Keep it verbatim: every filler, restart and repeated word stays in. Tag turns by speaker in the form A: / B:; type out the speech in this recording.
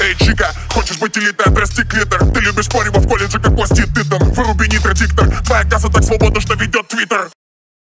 A: Эй, чика, хочешь быть элитой, отрасти клитор. Ты любишь порево в колледже, как пластит ты там. Выруби нитро, диктор. Твоя касса так свободна, что ведет твиттер.